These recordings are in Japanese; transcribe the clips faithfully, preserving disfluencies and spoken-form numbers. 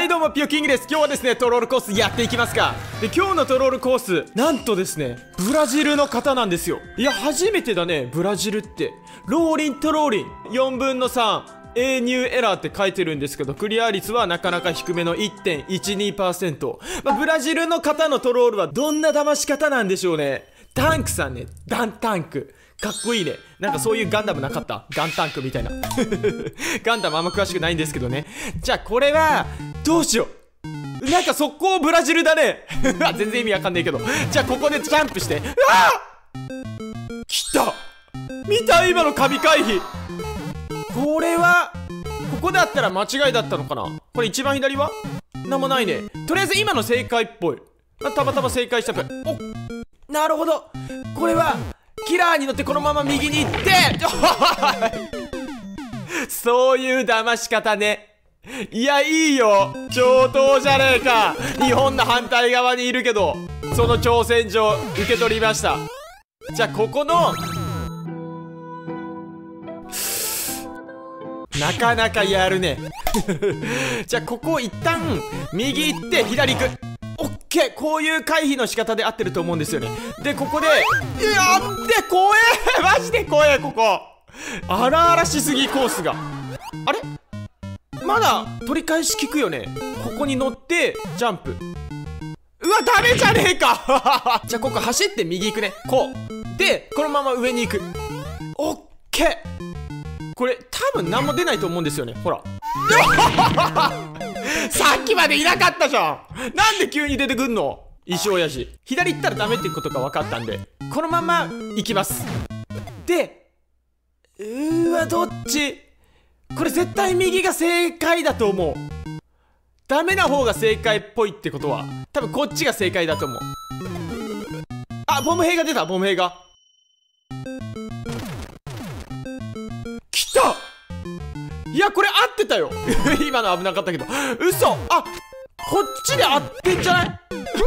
はいどうもピヨキングです。今日はですねトロールコースやっていきますか。で今日のトロールコースなんとですねブラジルの方なんですよ。いや初めてだねブラジルって。ローリントローリンよんぶんのさん A ニューエラーって書いてるんですけど、クリア率はなかなか低めの いってんいちにパーセント、まあ、ブラジルの方のトロールはどんな騙し方なんでしょうね。タンクさんね、ダンタンクかっこいいね。なんかそういうガンダムなかった？ガンタンクみたいなガンダムあんま詳しくないんですけどね。じゃあこれはどうしよう。なんか速攻ブラジルだね全然意味わかんないけど。じゃあここでジャンプして、うわっ来た。見た今の神回避。これはここだったら間違いだったのかな。これ一番左はなんもないね。とりあえず今の正解っぽい。たまたま正解したっぽい。お、なるほど。これはキラーに乗ってこのまま右に行ってそういう騙し方ね。いやいいよ、上等じゃねえか。日本の反対側にいるけどその挑戦状受け取りました。じゃあここのなかなかやるねじゃあここ一旦右行って左行く。オッケー、こういう回避の仕方で合ってると思うんですよね。でここでやって怖えマジで怖え。ここ荒々しすぎコースが。あれまだ取り返し効くよね。ここに乗ってジャンプ。うわダメじゃねえかじゃあここ走って右行くね。こうでこのまま上に行く。オッケー。これ多分何も出ないと思うんですよね。ほらさっきまでいなかったじゃん。なんで急に出てくんの。石親父左行ったらダメってことが分かったんでこのまま行きます。でうーわどっち。これ絶対右が正解だと思う。ダメな方が正解っぽいってことは多分こっちが正解だと思う。あ、ボム兵が出た。ボム兵が来た。いやこれ合ってたよ今の危なかったけど。嘘。あ、こっちで合ってんじゃない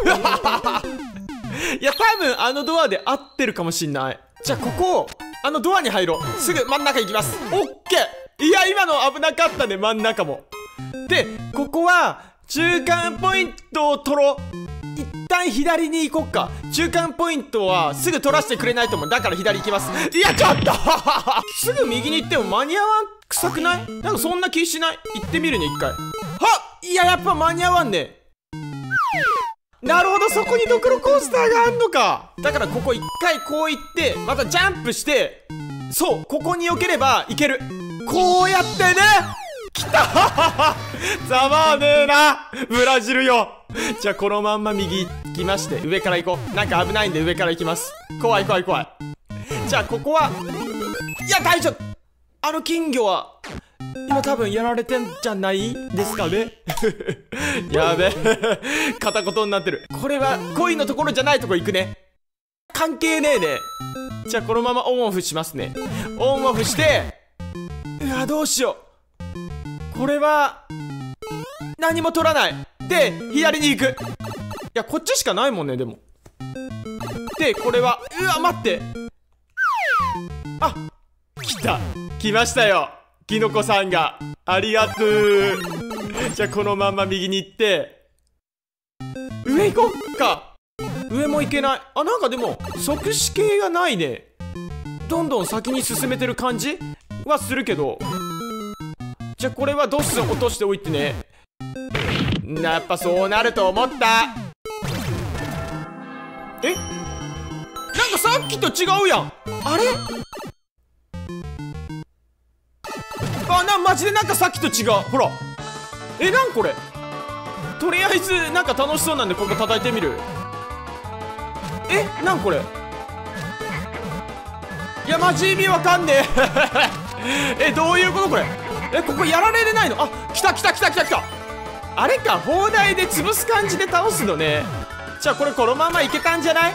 いや多分あのドアで合ってるかもしんない。じゃあここあのドアに入ろう。すぐ真ん中行きます。オッケー。いや今の危なかったね、真ん中も。でここは中間ポイントを取ろう。一旦左に行こっか。中間ポイントはすぐ取らせてくれないと思う。だから左行きます。いやちょっとすぐ右に行っても間に合わん臭くない？なんかそんな気しない？行ってみるね一回。はっ、いややっぱ間に合わんね。なるほど、そこにドクロコースターがあんのか。だからここ一回こう行ってまたジャンプして、そうここに避ければいける。こうやってね。来たざまあねえなブラジルよ。じゃあこのまんま右行きまして上から行こう。なんか危ないんで上から行きます。怖い怖い怖い。じゃあここはいや大丈夫。あの金魚は今多分やられてんじゃないですかねやべえ片言になってる。これは恋のところじゃないとこ行くね。関係ねえね。じゃあこのままオンオフしますね。オンオフして、うわどうしよう。これは何も取らないで左に行く。いやこっちしかないもんね。でもでこれはうわ待って、あ来た来ましたよキノコさんが。ありがとうじゃあこのまんま右に行って上行こっか。上も行けない。あ、なんかでも即死系がないね。どんどん先に進めてる感じはするけど。じゃあこれはドス落としておいてね。やっぱそうなると思った。え、なんかさっきと違うやん。あれあ、な、マジでなんかさっきと違う。ほらえ、なんこれ。とりあえずなんか楽しそうなんでここ叩いてみる。え、なんこれ。いやマジ意味わかんねええ、どういうことこれ。え、ここやられないの。あ、来た来た来た来た来た。あれか、砲台で潰す感じで倒すのね。じゃあこれこのままいけたんじゃない。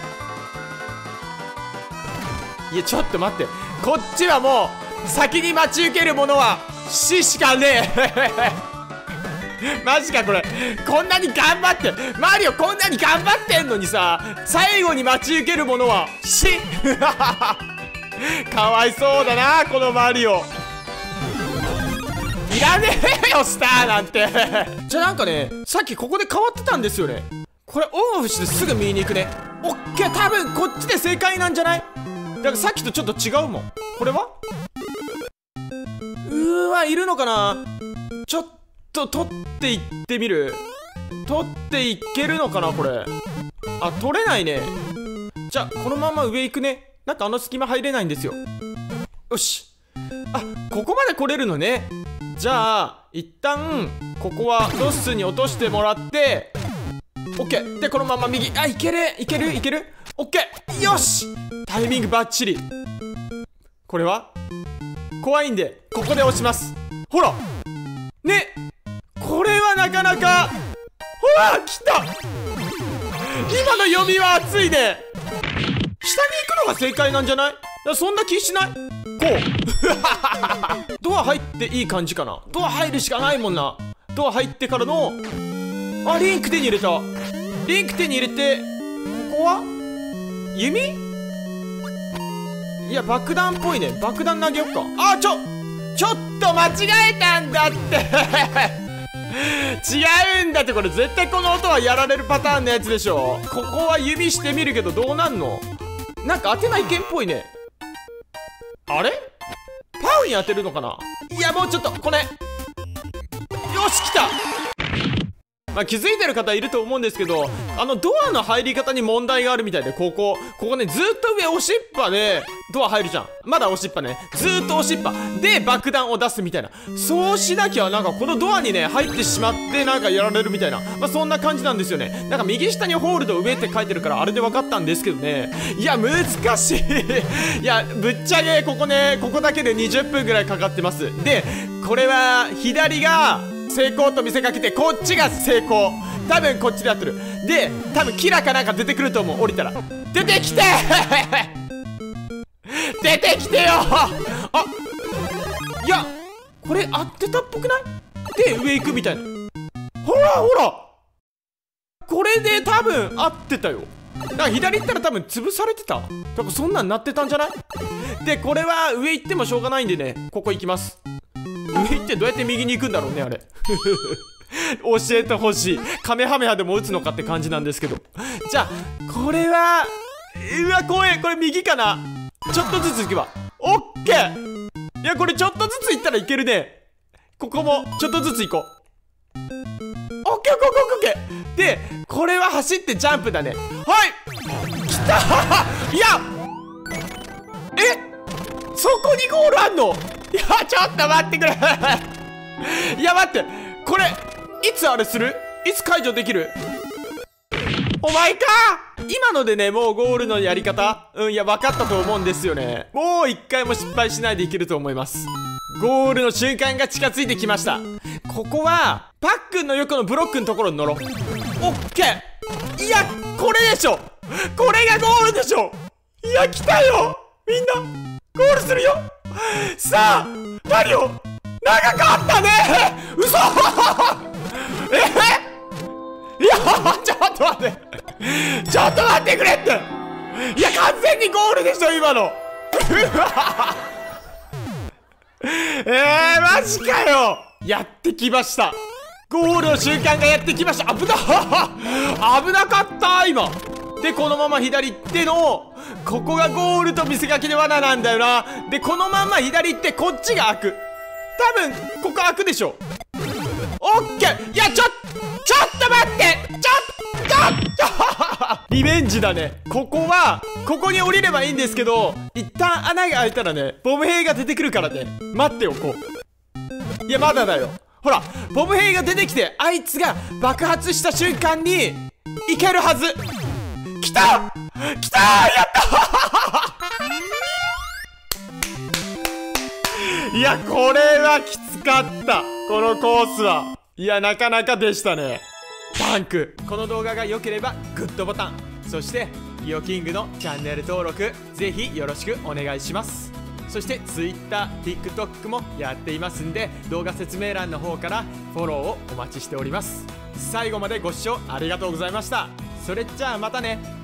いやちょっと待って、こっちはもう先に待ち受けるものは死しかねえマジかこれ。こんなに頑張ってマリオこんなに頑張ってんのにさ、最後に待ち受けるものは死かわいそうだなこのマリオ。いらねえよスターなんてじゃあなんかね、さっきここで変わってたんですよね。これオンオフしてすぐ右に行くね。オッケー、多分こっちで正解なんじゃない？だからさっきとちょっと違うもん。これはうーわ、いるのかな。ちょっと取っていってみる。取っていけるのかなこれ。あ、取れないね。じゃあこのまま上行くね。なんかあの隙間入れないんですよ。よし。あ、ここまで来れるのね。じゃあ一旦ここはロスに落としてもらって、オッケー。でこのまま右。あ、いけるいけるいける。オッケー。よし、タイミングバッチリ。これは怖いんでここで押します。ほらね、これはなかなか。ほら来た。今の読みは熱いね。下に行くのが正解なんじゃない？そんな気しない？こうドア入っていい感じかな。ドア入るしかないもんな。ドア入ってからの、あ、リンク手に入れた。リンク手に入れて、ここは弓？いや爆弾っぽいね。爆弾投げよっか。あ、ちょちょっと間違えたんだって違うんだって。これ絶対この音はやられるパターンのやつでしょ。ここは指してみるけどどうなんの。なんか当てない剣っぽいね。あれパウに当てるのかな。いやもうちょっとこれ。よし来た。まあ気づいてる方いると思うんですけど、あのドアの入り方に問題があるみたいで、ここここね、ずっと上押しっぱでドア入るじゃん。まだ押しっぱね、ずーっと押しっぱで爆弾を出すみたいな。そうしなきゃなんかこのドアにね入ってしまってなんかやられるみたいな、まあそんな感じなんですよね。なんか右下にホールド上って書いてるからあれで分かったんですけどね。いや難しいいやぶっちゃけここね、ここだけでにじゅっぷんぐらいかかってます。でこれは左が成功と見せかけて、こっちが成功。多分こっちでやってる。で多分キラかなんか出てくると思う。降りたら出てきて出てきてよ。あ、いやこれ合ってたっぽくない？で上行くみたいな。ほらほら、これで多分合ってたよ。だから左行ったら多分潰されてた。だからそんなんなってたんじゃない？でこれは上行ってもしょうがないんでね、ここ行きます。上行ってどうやって右に行くんだろうねあれ教えてほしい。カメハメハでも打つのかって感じなんですけど。じゃあこれは、うわ怖い。これ右かな。ちょっとずつ行けばオッケー。いやこれちょっとずつ行ったらいけるね。ここもちょっとずつ行こう。オッケーオッケーオッケーオッケー。でこれは走ってジャンプだね。はい来たいやえ、そこにゴールあんの？いやちょっと待ってくれいや待って、これいつあれする？いつ解除できる？お前か。今のでねもうゴールのやり方、うん、いや分かったと思うんですよね。もう一回も失敗しないでいけると思います。ゴールの瞬間が近づいてきました。ここはパックンの横のブロックのところに乗ろう。オッケー。いやこれでしょ、これがゴールでしょ。いや来たよみんな、ゴールするよ。さあマリオ長かったね嘘えいやちょっと待ってちょっと待ってくれって。いや完全にゴールでしょ今のえーマジかよ。やってきました。ゴールの瞬間がやってきました。危な危なかった今で。このまま左行ってのここがゴールと見せかけで罠なんだよな。でこのまま左行ってこっちが開く。多分ここ開くでしょ。オッケー。いやちょちょっと待って、ちょちょちょリベンジだね。ここはここに降りればいいんですけど、一旦穴が開いたらねボム兵が出てくるからね、待っておこう。いやまだだよ。ほらボム兵が出てきて、あいつが爆発した瞬間にいけるはず。来た来たやったいやこれはきつかった、このコースは。いやなかなかでしたね。タンク、この動画が良ければグッドボタン、そしてイオキングのチャンネル登録ぜひよろしくお願いします。そして Twitter、TikTok もやっていますんで、動画説明欄の方からフォローをお待ちしております。最後までご視聴ありがとうございました。それじゃあまたね。